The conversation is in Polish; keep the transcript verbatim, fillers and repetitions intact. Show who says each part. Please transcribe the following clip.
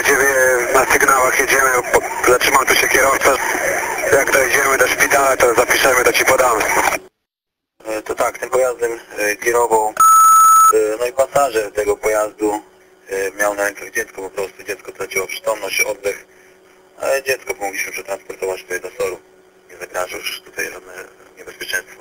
Speaker 1: Ciebie na sygnałach jedziemy, zatrzymał tu się kierowca. Jak dojdziemy do szpitala, to zapiszemy, to Ci podamy. To tak, tym pojazdem kierował, no i pasażer tego pojazdu miał na rękach dziecko, po prostu dziecko traciło przytomność, oddech, ale dziecko mogliśmy przetransportować tutaj do soru. Nie zagraża już tutaj żadne niebezpieczeństwo.